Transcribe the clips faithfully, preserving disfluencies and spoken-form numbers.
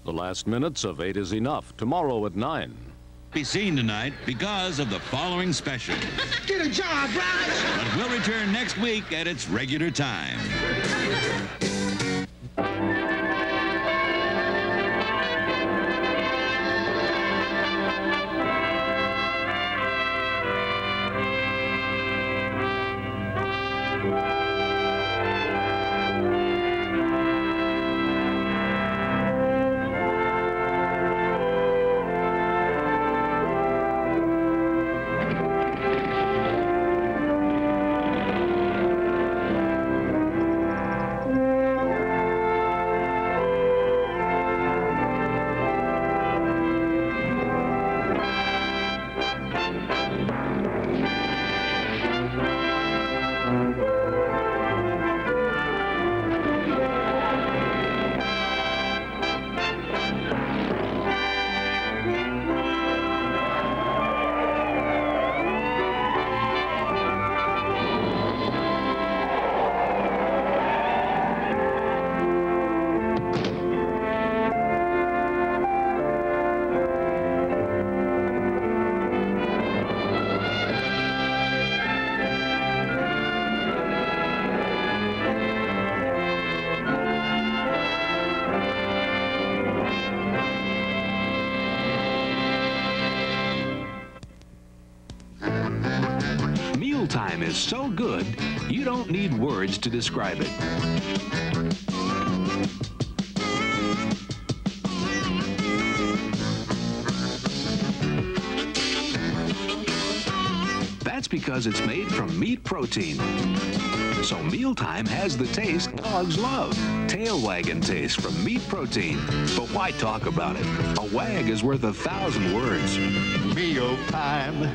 The last minutes of Eight Is Enough, tomorrow at nine. Be seen tonight because of the following special. Get a job, Raj! But we'll return next week at its regular time. Mealtime is so good, you don't need words to describe it. That's because it's made from meat protein. So Mealtime has the taste dogs love. Tail wagging taste from meat protein. But why talk about it? A wag is worth a thousand words. Mealtime.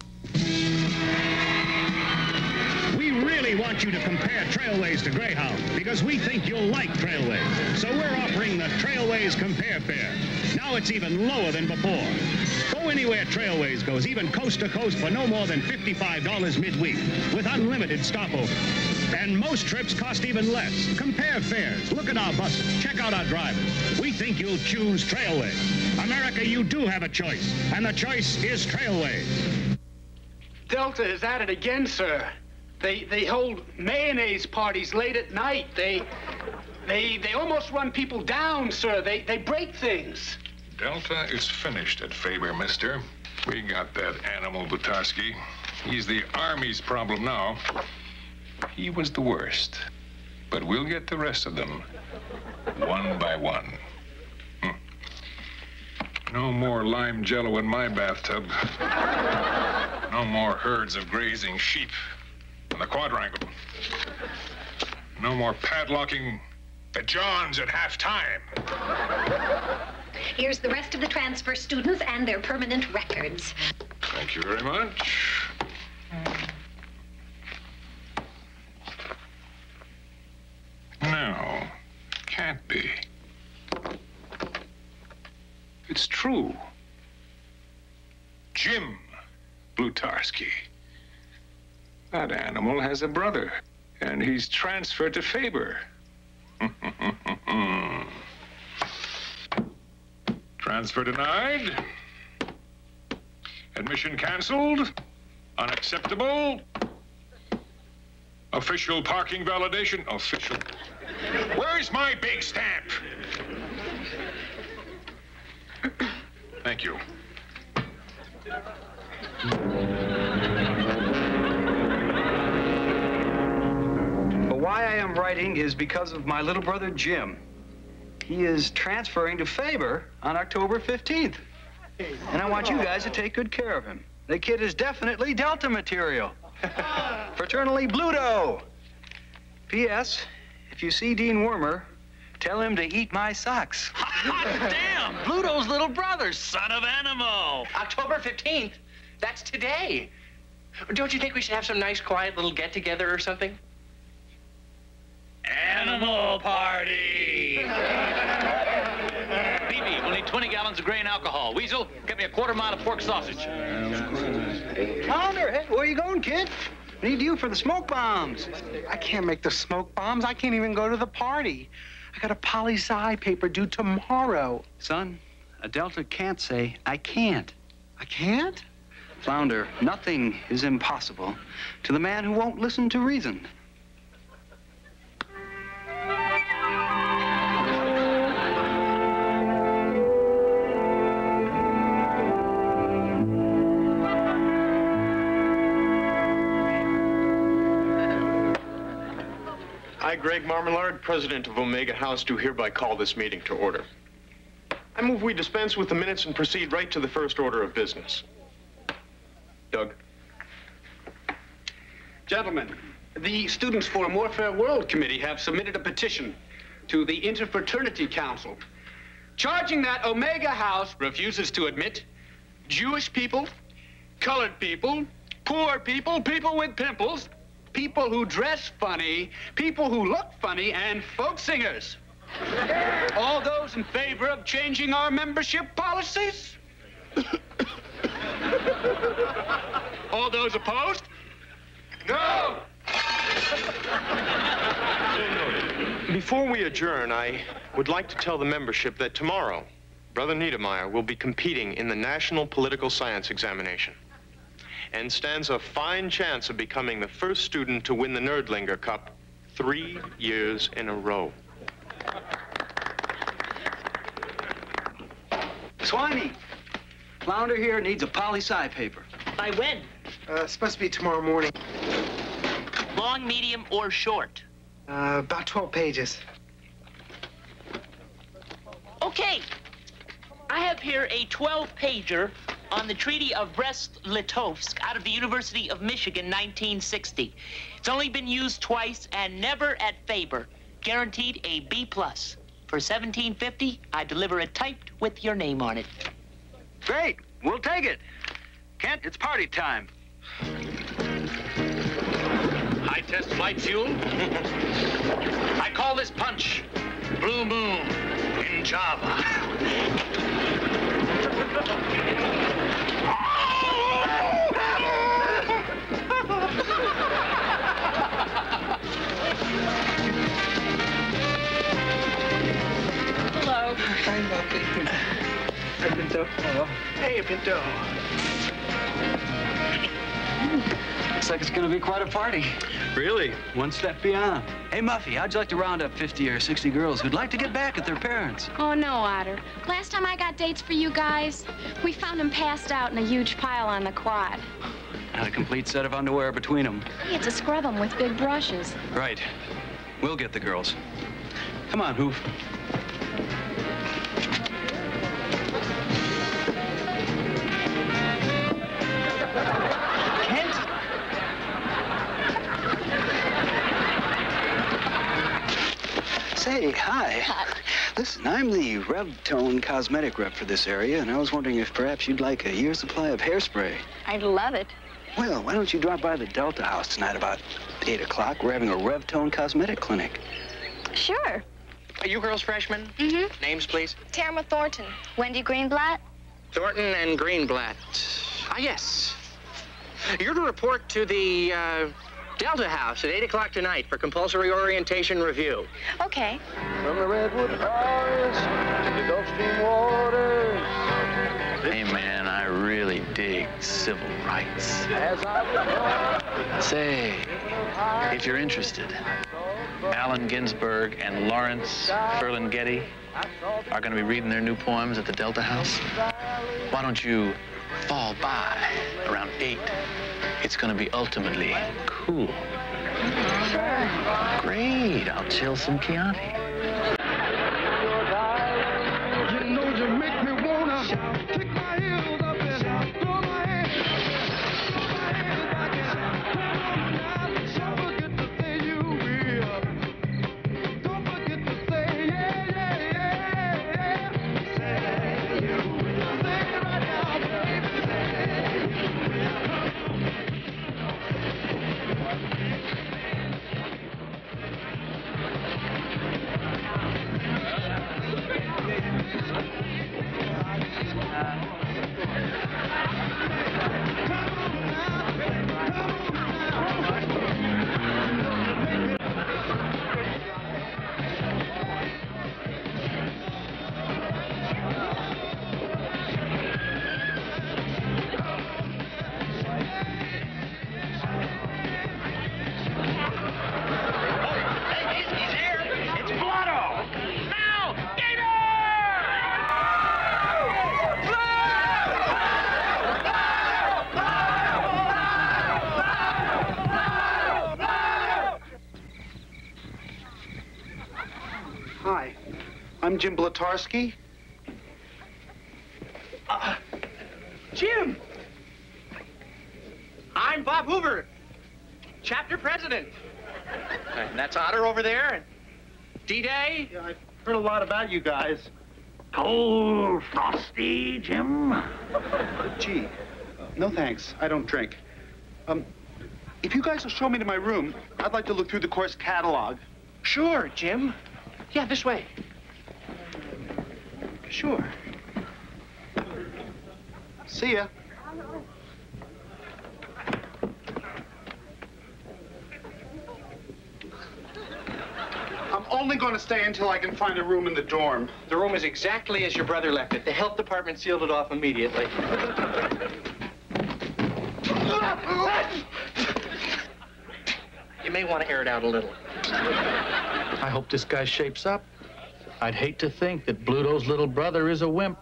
We really want you to compare Trailways to Greyhound because we think you'll like Trailways. So we're offering the Trailways Compare Fare. Now it's even lower than before. Go anywhere Trailways goes, even coast to coast, for no more than fifty-five dollars midweek with unlimited stopover. And most trips cost even less. Compare fares. Look at our buses. Check out our drivers. We think you'll choose Trailways. America, you do have a choice, and the choice is Trailways. Delta is at it again, sir. They they hold mayonnaise parties late at night. They they they almost run people down, sir. They they break things. Delta is finished at Faber, mister. We got that animal Blutarsky. He's the Army's problem now. He was the worst. But we'll get the rest of them, one by one. Hm. No more lime jello in my bathtub. No more herds of grazing sheep in the quadrangle. No more padlocking the Johns at half-time. Here's the rest of the transfer students and their permanent records. Thank you very much. No, can't be. It's true. Jim Blutarsky. That animal has a brother, and he's transferred to Faber. Transfer denied. Admission canceled. Unacceptable. Official parking validation. Official. Where's my big stamp? Thank you. But why I am writing is because of my little brother, Jim. He is transferring to Faber on October fifteenth. And I want you guys to take good care of him. The kid is definitely Delta material. Fraternally Bluto. P S If you see Dean Wormer, tell him to eat my socks. Damn! Bluto's little brother, son of animal. October fifteenth? That's today. Don't you think we should have some nice, quiet little get-together or something? Animal party! B B, we'll need twenty gallons of grain alcohol. Weasel, get me a quarter mile of pork sausage. Pounder, hey, where are you going, kid? I need you for the smoke bombs. I can't make the smoke bombs. I can't even go to the party. I got a poli-sci paper due tomorrow. Son, a Delta can't say, I can't. I can't? Flounder, nothing is impossible to the man who won't listen to reason. I, Greg Marmalard, president of Omega House, do hereby call this meeting to order. I move we dispense with the minutes and proceed right to the first order of business. Doug. Gentlemen, the Students for a More Fair World Committee have submitted a petition to the Interfraternity Council, charging that Omega House refuses to admit Jewish people, colored people, poor people, people with pimples, people who dress funny, people who look funny, and folk singers. All those in favor of changing our membership policies? All those opposed? No! Before we adjourn, I would like to tell the membership that tomorrow, Brother Niedermeyer will be competing in the National Political Science Examination and stands a fine chance of becoming the first student to win the Nerdlinger Cup three years in a row. Swiney, Flounder here needs a poli-sci paper. By when? Uh, it's supposed to be tomorrow morning. Long, medium, or short? Uh, about twelve pages. Okay. I have here a twelve-pager on the Treaty of Brest-Litovsk out of the University of Michigan, nineteen sixty. It's only been used twice and never at Faber. Guaranteed a B plus. For seventeen fifty, I deliver it typed with your name on it. Great, we'll take it. Kent, it's party time. High test flight fuel. I call this punch Blue Moon in Java. Hello. Hi, Muffy. Hi, Pinto. Hello. Hey, Pinto. Looks like it's gonna be quite a party. Really? One step beyond. Hey, Muffy, how'd you like to round up fifty or sixty girls who'd like to get back at their parents? Oh, no, Otter. Last time I got dates for you guys, we found them passed out in a huge pile on the quad. And a complete set of underwear between them. You had to scrub them with big brushes. Right. We'll get the girls. Come on, Hoof. Say, hi. Hi. Listen, I'm the Rev Tone cosmetic rep for this area, and I was wondering if perhaps you'd like a year's supply of hairspray. I'd love it. Well, why don't you drop by the Delta House tonight about eight o'clock? We're having a Rev Tone cosmetic clinic. Sure. Are you girls freshmen? Mm-hmm. Names, please. Tamara Thornton. Wendy Greenblatt. Thornton and Greenblatt. Ah, yes. You're to report to the uh, Delta House at eight o'clock tonight for compulsory orientation review. Okay. From the Redwood Forest to the Gulf Stream waters. Hey, man, I really dig civil rights. As I Say, if you're interested, Allen Ginsberg and Lawrence Ferlinghetti are going to be reading their new poems at the Delta House. Why don't you fall by around eight? It's going to be ultimately cool. Sure. Great. I'll chill some Chianti. You know you make me wanna kick my heels up and throw my hands. Throw my hands back and don't forget to say you will. Don't forget to say yeah, yeah, yeah, yeah. Say you will. Say it right now, baby. Say you will. I'm Jim Blutarsky. Uh, Jim! I'm Bob Hoover, chapter president. And that's Otter over there, and D-Day. Yeah, I've heard a lot about you guys. Cold, frosty, Jim. Uh, gee, no thanks. I don't drink. Um, if you guys will show me to my room, I'd like to look through the course catalog. Sure, Jim. Yeah, this way. Sure. See ya. I'm only going to stay until I can find a room in the dorm. The room is exactly as your brother left it. The health department sealed it off immediately. You may want to air it out a little. I hope this guy shapes up. I'd hate to think that Bluto's little brother is a wimp.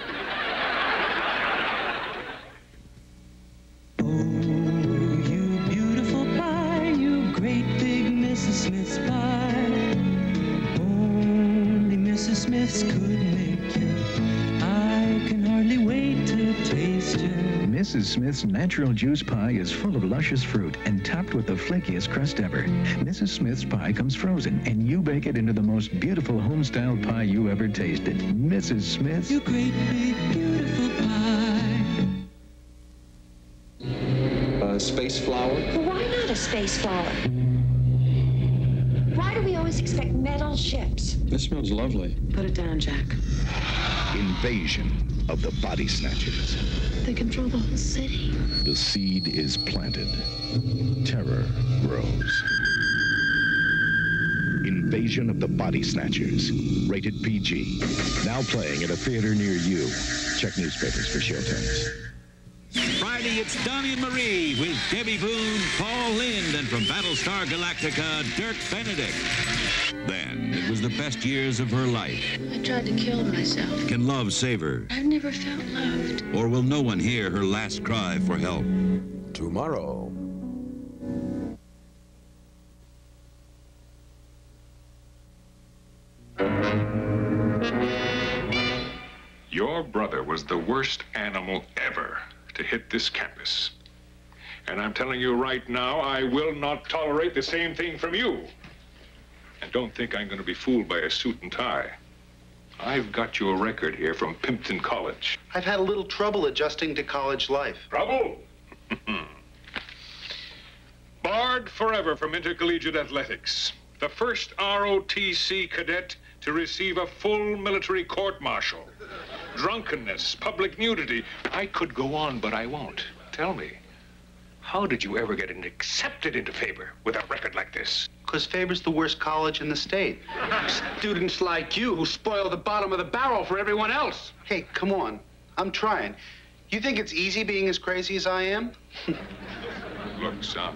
Smith's pie. Only Missus Smith's could make you. I can hardly wait to taste you. Missus Smith's natural juice pie is full of luscious fruit and topped with the flakiest crust ever. Missus Smith's pie comes frozen, and you bake it into the most beautiful home-style pie you ever tasted. Missus Smith's. You great big beautiful pie. Uh, space flower? Well, why not a space flower? Why do we always expect metal ships? This smells lovely. Put it down, Jack. Invasion of the Body Snatchers. They control the whole city. The seed is planted. Terror grows. Invasion of the Body Snatchers. Rated P G. Now playing at a theater near you. Check newspapers for showtimes. Friday, it's Donnie and Marie with Debbie Boone, Paul Lind, and from Battlestar Galactica, Dirk Benedict. Then, it was the best years of her life. I tried to kill myself. Can love save her? I've never felt loved. Or will no one hear her last cry for help? Tomorrow. Your brother was the worst animal ever to hit this campus. And I'm telling you right now, I will not tolerate the same thing from you. And don't think I'm going to be fooled by a suit and tie. I've got your record here from Pimpton College. I've had a little trouble adjusting to college life. Trouble? Barred forever from intercollegiate athletics. The first R O T C cadet to receive a full military court-martial. Drunkenness, public nudity. I could go on, but I won't. Tell me, how did you ever get accepted into Faber with a record like this? Because Faber's the worst college in the state. Students like you who spoil the bottom of the barrel for everyone else. Hey, come on. I'm trying. You think it's easy being as crazy as I am? Look, son.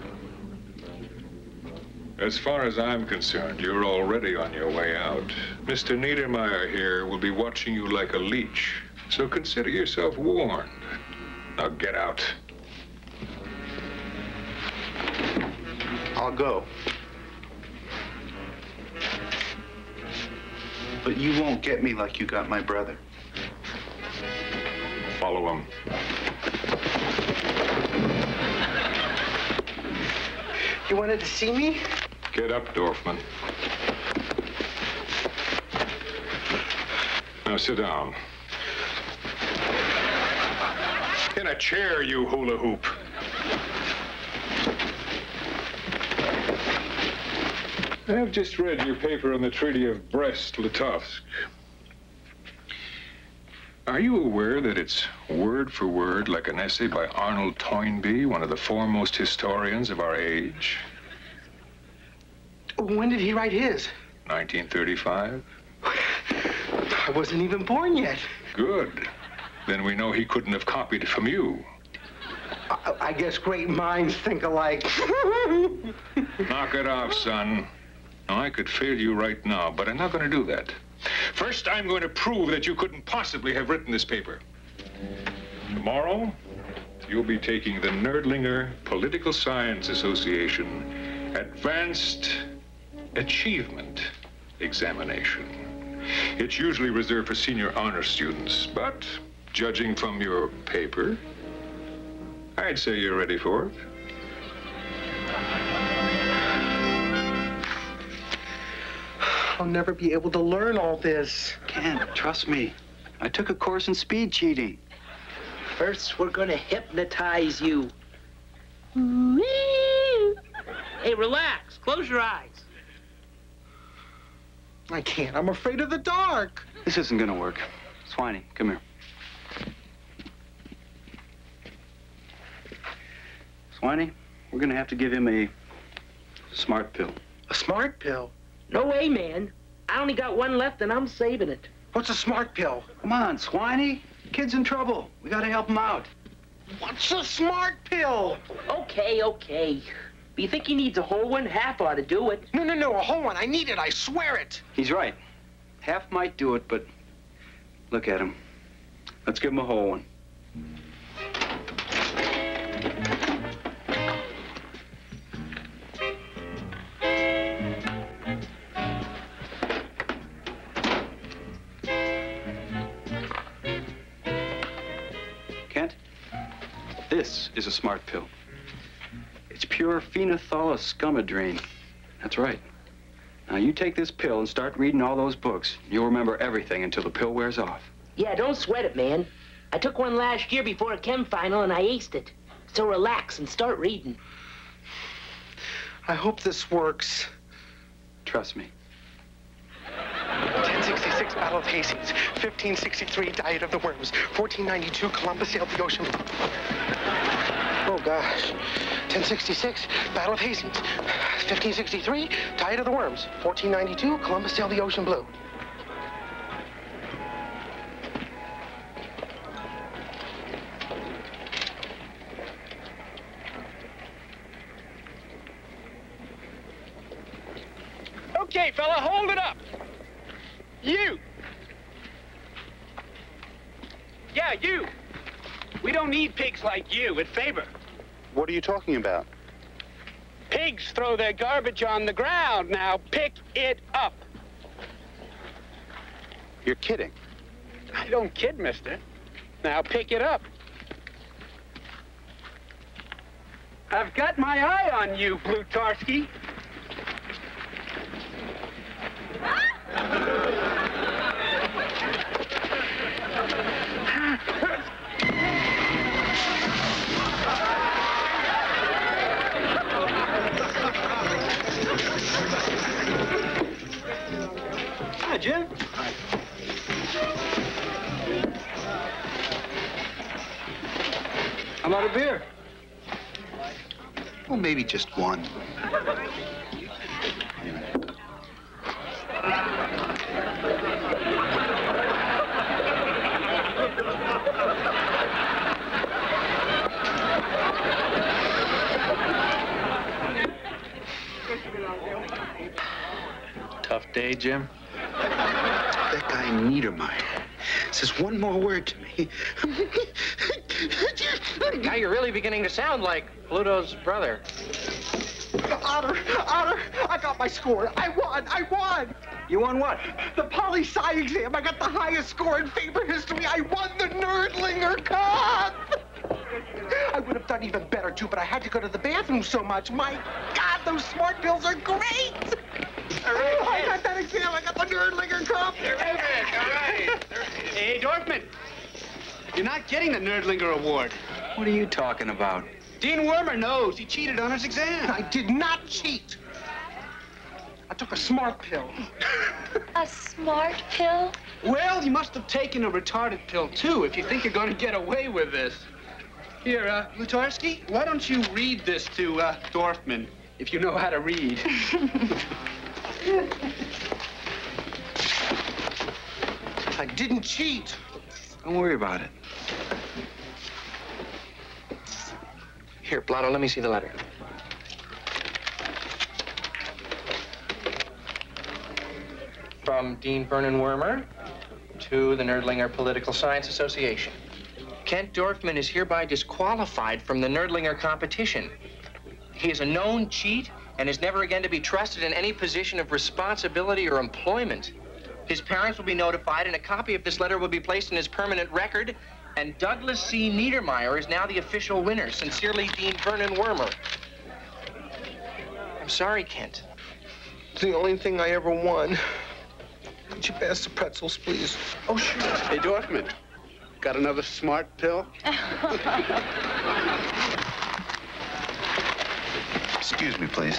As far as I'm concerned, you're already on your way out. Mister Niedermeyer here will be watching you like a leech. So consider yourself warned. Now get out. I'll go. But you won't get me like you got my brother. Follow him. You wanted to see me? Get up, Dorfman. Now sit down. In a chair, you hula hoop. I've just read your paper on the Treaty of Brest-Litovsk. Are you aware that it's word for word like an essay by Arnold Toynbee, one of the foremost historians of our age? When did he write his? nineteen thirty-five. I wasn't even born yet. Good. Then we know he couldn't have copied it from you. I, I guess great minds think alike. Knock it off, son. Now, I could fail you right now, but I'm not going to do that. First, I'm going to prove that you couldn't possibly have written this paper. Tomorrow, you'll be taking the Nerdlinger Political Science Association Advanced Achievement Examination. It's usually reserved for senior honor students, but judging from your paper, I'd say you're ready for it. I'll never be able to learn all this. Can't, trust me. I took a course in speed cheating. First, we're gonna hypnotize you. Hey, relax. Close your eyes. I can't. I'm afraid of the dark. This isn't gonna work. Swiney, come here. Swiney, we're gonna have to give him a smart pill. A smart pill? No way, man. I only got one left and I'm saving it. What's a smart pill? Come on, Swiney. Kid's in trouble. We gotta help him out. What's a smart pill? Okay, okay. But you think he needs a whole one? Half ought to do it. No, no, no, a whole one. I need it. I swear it. He's right. Half might do it, but look at him. Let's give him a whole one. Kent, this is a smart pill. It's pure phenethyl-escumadrine. That's right. Now, you take this pill and start reading all those books. You'll remember everything until the pill wears off. Yeah, don't sweat it, man. I took one last year before a chem final and I aced it. So relax and start reading. I hope this works. Trust me. ten sixty-six, Battle of Hastings. fifteen sixty-three, Diet of the Worms. fourteen ninety-two, Columbus sailed the ocean. Oh, gosh. ten sixty-six, Battle of Hastings. fifteen sixty-three, Diet of the Worms. fourteen ninety-two, Columbus sailed the ocean blue. Okay, fella, hold it up. You. Yeah, you. We don't need pigs like you at Faber. What are you talking about? Pigs throw their garbage on the ground. Now pick it up. You're kidding. I don't kid, mister. Now pick it up. I've got my eye on you, Blutarsky. Hi, Jim. Hi. How about a beer? Well, maybe just one. Tough day, Jim? That guy Niedermeyer says one more word to me. Now you're really beginning to sound like Bluto's brother. Otter, Otter, I got my score. I won, I won. You won what? The poli-sci exam. I got the highest score in Faber history. I won the Nerdlinger Cup. I would have done even better, too, but I had to go to the bathroom so much. My God, those smart pills are great. All right, oh, I got that exam. I got the Nerdlinger Cup. Terrific, all right. Hey, Dorfman, you're not getting the Nerdlinger Award. What are you talking about? Dean Wormer knows he cheated on his exam. I did not cheat. I took a smart pill. A smart pill? Well, you must have taken a retarded pill, too, if you think you're going to get away with this. Here, uh, Blutarsky, why don't you read this to, uh, Dorfman, if you know how to read. I didn't cheat. Don't worry about it. Here, Blotto, let me see the letter. From Dean Vernon Wormer to the Nerdlinger Political Science Association. Kent Dorfman is hereby disqualified from the Nerdlinger competition. He is a known cheat and is never again to be trusted in any position of responsibility or employment. His parents will be notified, and a copy of this letter will be placed in his permanent record. And Douglas C. Niedermeyer is now the official winner. Sincerely, Dean Vernon Wormer. I'm sorry, Kent. It's the only thing I ever won. Could you pass the pretzels, please? Oh, sure. Hey, Dorfman, got another smart pill? Excuse me, please.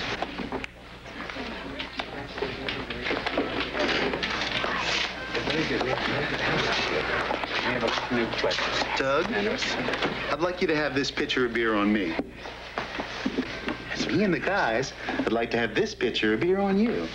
Doug, I'd like you to have this pitcher of beer on me. As me and the guys, I'd like to have this pitcher of beer on you.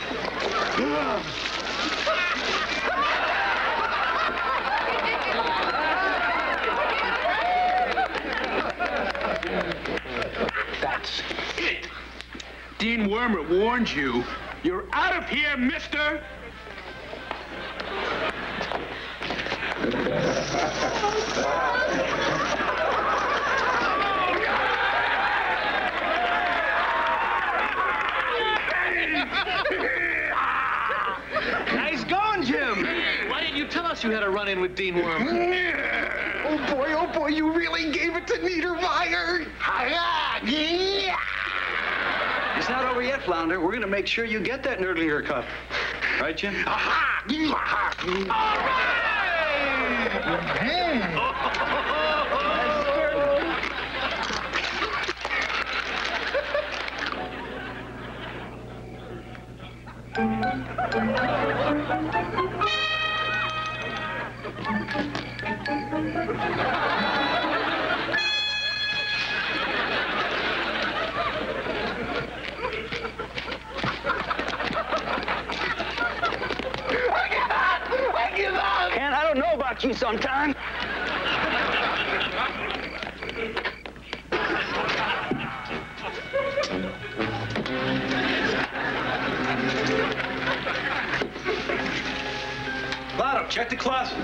That's it. Dean Wormer warned you. You're out of here, mister. Nice going, Jim. Hey, why didn't you tell us you had a run-in with Dean Wormer? Oh, boy, oh, boy, you really gave it to Niedermeyer. It's not over yet, Flounder. We're going to make sure you get that Nerdlinger Cup. Right, Jim? Aha! All right! Ken, I don't know about you sometime. Blotto, check the closet.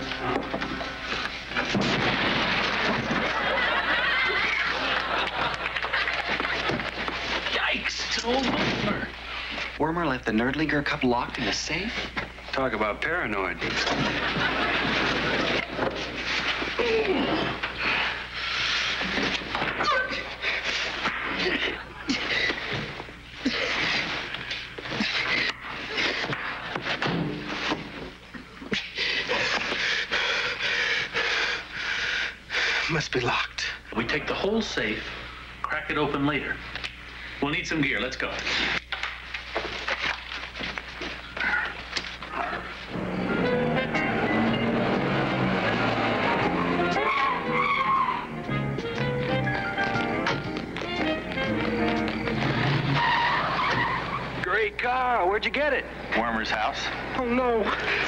Yikes, it's an old Wormer. Wormer left the Nerdlinger Cup locked in a safe? Talk about paranoid. Must be locked. We take the whole safe, crack it open later. We'll need some gear. Let's go. Great car. Where'd you get it? Wormer's house. Oh, no.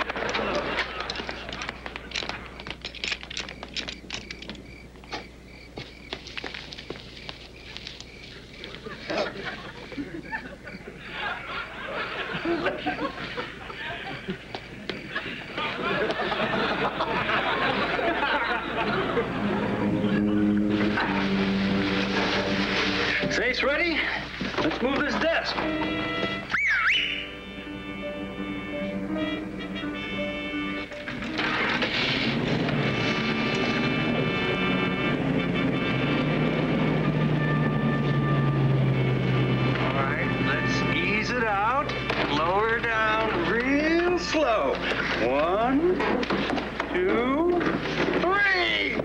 Safe's ready? Let's move this desk. All right, let's ease it out. Lower down real slow. One, two, three.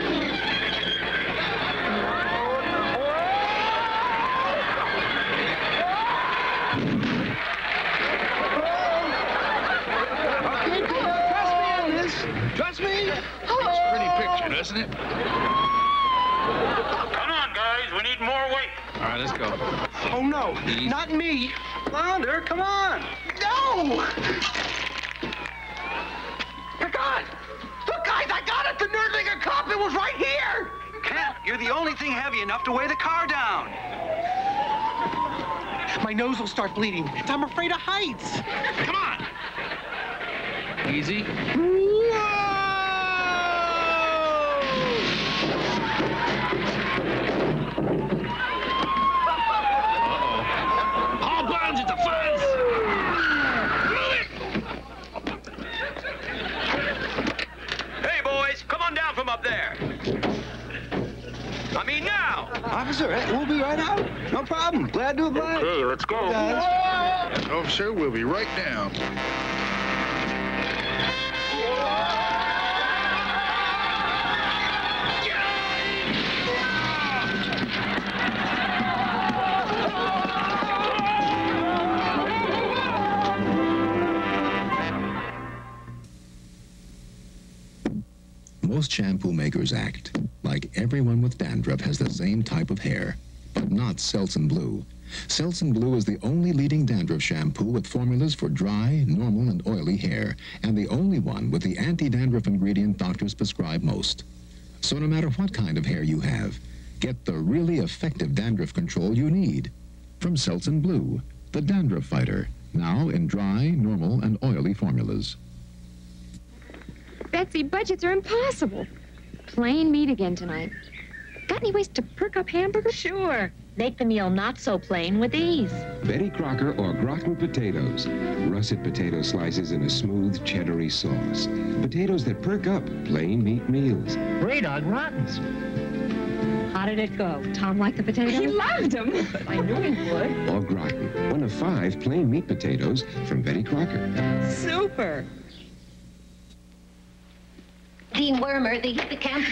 Trust me? It's a pretty picture, doesn't it? Come on, guys. We need more weight. All right, let's go. Oh, no. Not me. Flounder, come on. No! Look, God! Look, guys, I got it! The Nerdlinger Cup! It was right here! Kent, you're the only thing heavy enough to weigh the car down. My nose will start bleeding. I'm afraid of heights. Come on. Easy. All bounds at the fuzz! Move it! up there. I mean, now. Officer, we'll be right out. No problem. Glad to oblige. Okay, let's go. Guys. Officer, we'll be right down. Most shampoo makers act like everyone with dandruff has the same type of hair, but not Selsun Blue. Selsun Blue is the only leading dandruff shampoo with formulas for dry, normal, and oily hair, and the only one with the anti-dandruff ingredient doctors prescribe most. So no matter what kind of hair you have, get the really effective dandruff control you need. From Selsun Blue, the dandruff fighter, now in dry, normal, and oily formulas. Betsy, budgets are impossible. Plain meat again tonight. Got any ways to perk up hamburgers? Sure. Make the meal not so plain with these. Betty Crocker or Groton potatoes. Russet potato slices in a smooth, cheddary sauce. Potatoes that perk up plain meat meals. Great on Groton's. How did it go? Tom liked the potatoes? He loved them. I knew he would. Or Groton. One of five plain meat potatoes from Betty Crocker. Super. Dean Wormer, the, the camp...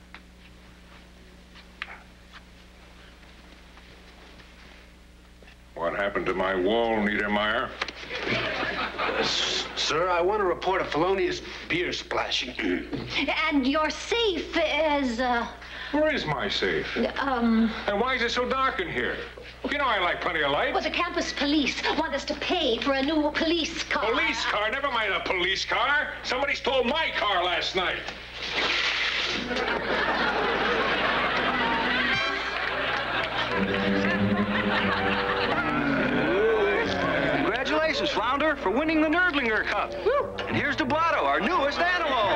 What happened to my wall, Niedermeyer? Uh, sir, I want to report a felonious beer splashing. And your safe is, uh... Where is my safe? Um... And why is it so dark in here? You know I like plenty of light. Well, the campus police want us to pay for a new police car. Police car? Never mind a police car. Somebody stole my car last night. Congratulations, Flounder, for winning the Nerdlinger Cup. Woo. And here's to Blotto, our newest animal.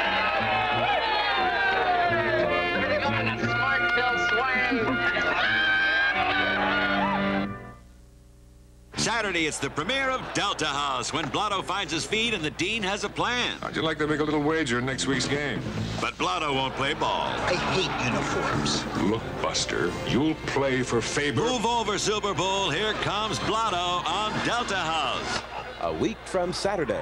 Saturday, it's the premiere of Delta House, when Blotto finds his feet and the Dean has a plan. How'd you like to make a little wager in next week's game? But Blotto won't play ball. I hate uniforms. Look, Buster, you'll play for Faber. Move over, Silver Bull. Here comes Blotto on Delta House. A week from Saturday.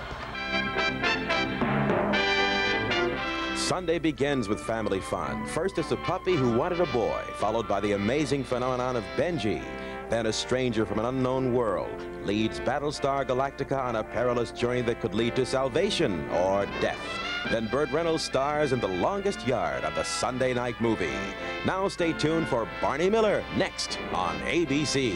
Sunday begins with family fun. First, it's a puppy who wanted a boy, followed by the amazing phenomenon of Benji. Then a stranger from an unknown world leads Battlestar Galactica on a perilous journey that could lead to salvation or death. Then Burt Reynolds stars in The Longest Yard of the Sunday night movie. Now stay tuned for Barney Miller next on A B C.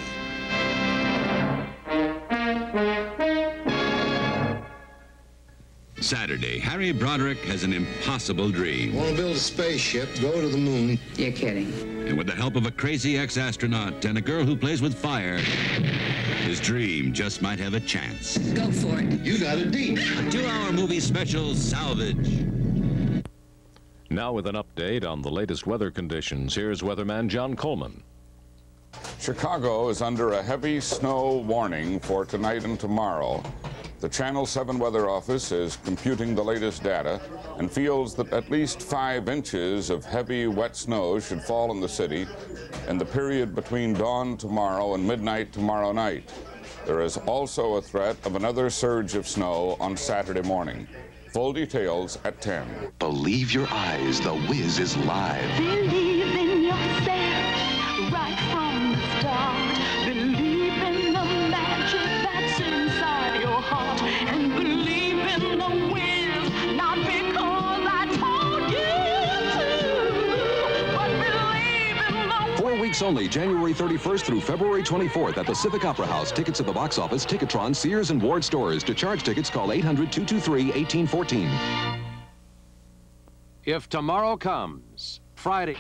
Saturday, Harry Broderick has an impossible dream. Want to build a spaceship, go to the moon. You're kidding. And with the help of a crazy ex-astronaut and a girl who plays with fire, his dream just might have a chance. Go for it. You got a deal. A two-hour movie special, Salvage. Now with an update on the latest weather conditions, here's weatherman John Coleman. Chicago is under a heavy snow warning for tonight and tomorrow. The Channel seven Weather Office is computing the latest data and feels that at least five inches of heavy, wet snow should fall in the city in the period between dawn tomorrow and midnight tomorrow night. There is also a threat of another surge of snow on Saturday morning. Full details at ten. Believe your eyes, The Wiz is live. Believe in yourself right from the start. Believe in the magic that's inside your heart. And believe in the Wiz, not because I told you to, but believe in the Four weeks only, January thirty-first through February twenty-fourth at the Civic Opera House. Tickets at the box office, Ticketron, Sears, and Ward stores. To charge tickets, call eight hundred, two two three, one eight one four. If tomorrow comes, Friday.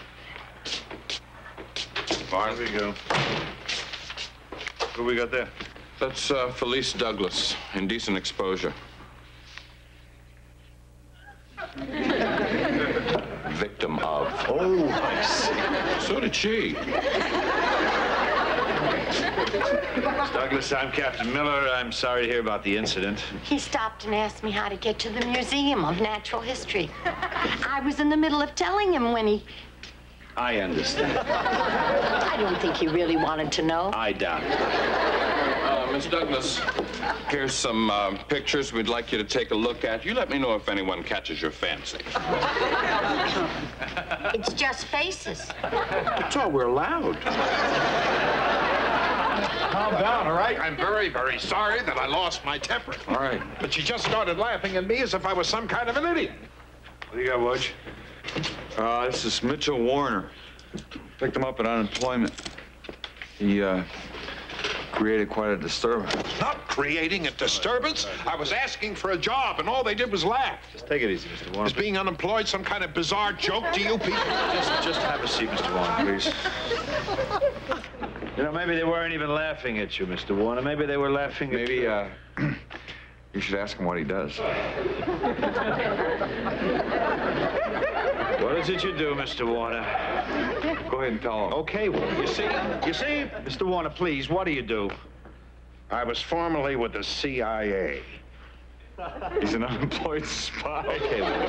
Here we go. What do we got there? That's uh, Felice Douglas, indecent exposure. Victim of. Oh, I see. So did she. Miss Douglas, I'm Captain Miller. I'm sorry to hear about the incident. He stopped and asked me how to get to the Museum of Natural History. I was in the middle of telling him when he... I understand. I don't think he really wanted to know. I doubt it. Uh, Miss Douglas, here's some uh, pictures we'd like you to take a look at. You let me know if anyone catches your fancy. It's just faces. That's all we're allowed. Calm down, all right? I'm very, very sorry that I lost my temper. All right. But she just started laughing at me as if I was some kind of an idiot. What do you got, Woods? Uh, this is Mitchell Warner. Picked him up at unemployment. He, uh, created quite a disturbance. Not creating a disturbance. I was asking for a job, and all they did was laugh. Just take it easy, Mister Warner. Is being unemployed some kind of bizarre joke to you people? Just, just have a seat, Mister Warner, please. You know, maybe they weren't even laughing at you, Mister Warner. Maybe they were laughing at Maybe, uh, you should ask him what he does. What is it you do, Mister Warner? Go ahead and tell him. Okay, well, you see, you see, Mister Warner, please, what do you do? I was formerly with the C I A. He's an unemployed spy. Okay, well.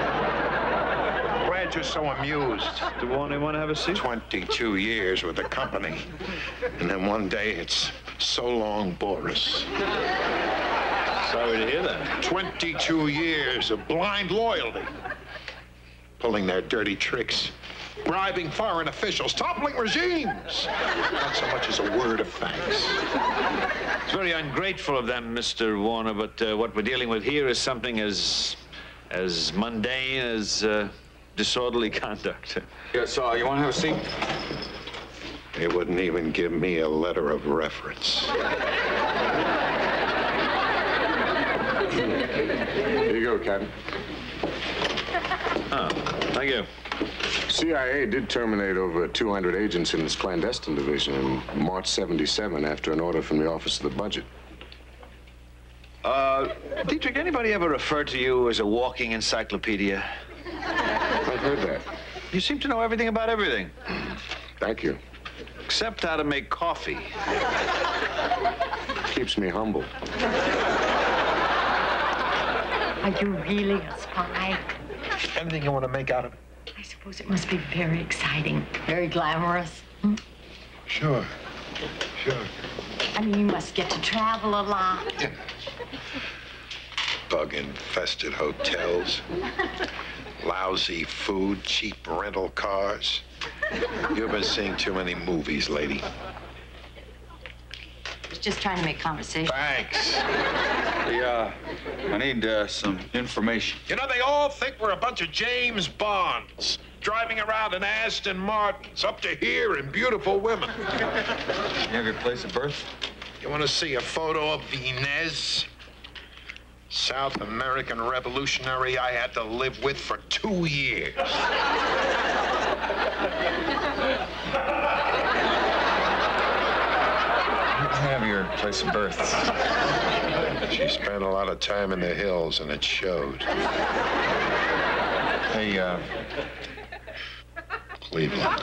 Glad you're so amused. Mister Warner, you want to have a seat? twenty-two years with the company. And then one day it's so long, Boris. Sorry to hear that. twenty-two years of blind loyalty. Pulling their dirty tricks. Bribing foreign officials. Toppling regimes. Not so much as a word of thanks. It's very ungrateful of them, Mister Warner, but uh, what we're dealing with here is something as as mundane as uh, disorderly conduct. Yes, uh, you want to have a seat? They wouldn't even give me a letter of reference. Here you go, Captain. Oh, thank you. C I A did terminate over two hundred agents in its clandestine division in March seventy-seven after an order from the Office of the Budget. Uh, Dietrich, anybody ever refer to you as a walking encyclopedia? I've heard that. You seem to know everything about everything. Thank you. Except how to make coffee. Keeps me humble. Are you really a spy? Anything you want to make out of it? I suppose it must be very exciting, very glamorous. Hmm? Sure. Sure. I mean, you must get to travel a lot. Yeah. Bug-infested hotels. Lousy food, cheap rental cars. You've been seeing too many movies, lady. I was just trying to make conversation. Thanks. Yeah, I need uh, some information. You know, they all think we're a bunch of James Bonds, driving around in Aston Martins, up to here in beautiful women. You have your place of birth? You want to see a photo of Inez? South American revolutionary I had to live with for two years. Have your place of birth. She spent a lot of time in the hills, and it showed. Hey, uh... Cleveland.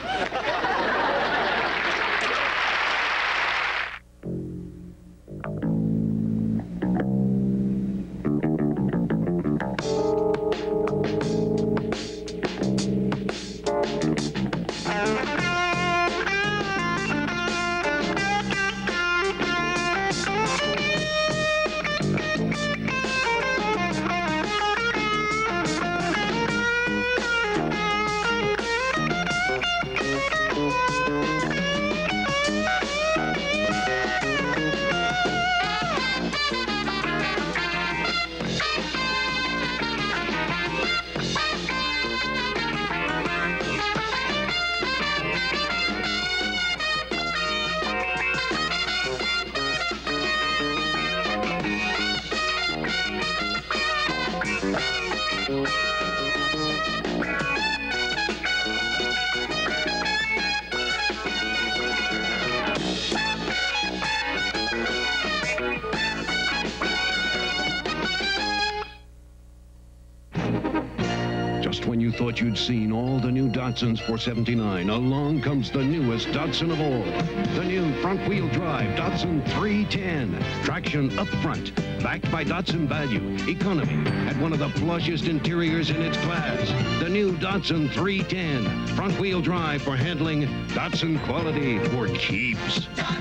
Just when you thought you'd seen all the new Datsuns four seventy-nine, along comes the newest Datsun of all. The new front-wheel drive Datsun three ten. Traction up front, backed by Datsun value, economy, at one of the plushest interiors in its class. The new Datsun three ten. Front-wheel drive for handling, Datsun quality for keeps.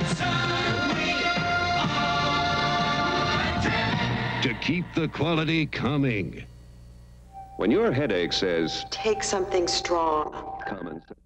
To keep the quality coming. When your headache says, Take something strong. common sense.